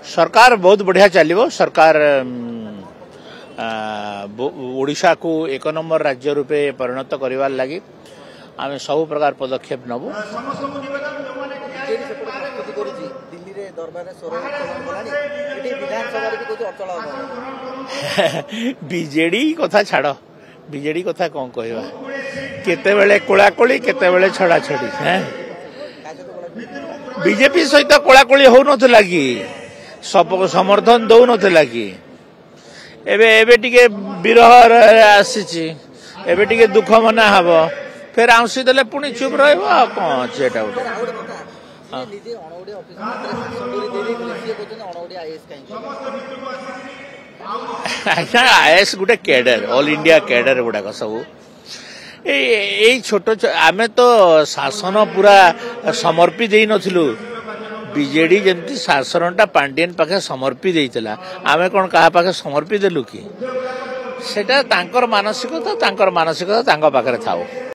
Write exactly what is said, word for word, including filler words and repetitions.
सरकार बहुत बढ़िया चलो सरकार ओडिशा को एक नंबर राज्य रूपे परिणत करने लगी आम सब प्रकार पदक्षेप नबू बीजेडी कथा छाड़ बीजेडी कथा कौन कहवा केते कोलाकोली केते छड़ा छड़ी हैं बीजेपी सहित कोलाकोली हो नथिला कि सब समर्थन दौ नथिला कि एबे एबे टिके विरह आसी एबे टिके दुख मना हब फिर आंसी देले पुणी चुप रहबो आ कोन छेटा उठे अच्छा आईएएस गोटे कैडर ऑल इंडिया कैडर गुड़ाक सब ए छोट आमे तो शासन पूरा समर्पी दे नथिलु बीजेडी जमती शासनटा पांडियन पाखे समर्पी देइतला आमे कोन कहा पाखे समर्पी देलु कि सेटा तांकर मानसिकता तांकर मानसिकता तांका पाखरे थाओ।